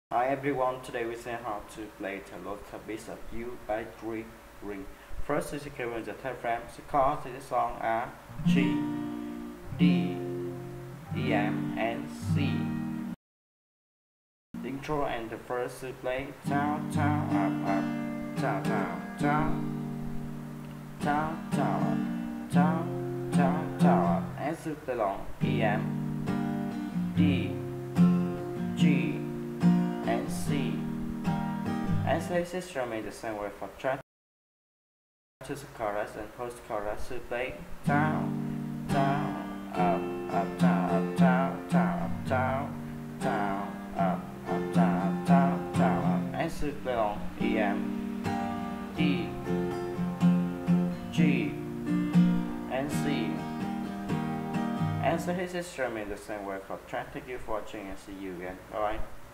Hi everyone, today we see how to play the local bits of U by 3 ring. First is given the third frame, the chords in the song are G, D, E, M, and C. The intro and the first to play down, down, up, down, down, down, down, down, down, down, down, and to play along E, M, D, G, and C. As this is remain the same way for track to the chorus and post chorus to play down, down, up, down, up, down, down, up, down, down, up, down, down, down, and to play on E, M, D, G, and C. And so his is remain the same way for track. Thank you for watching and see you again. Bye bye.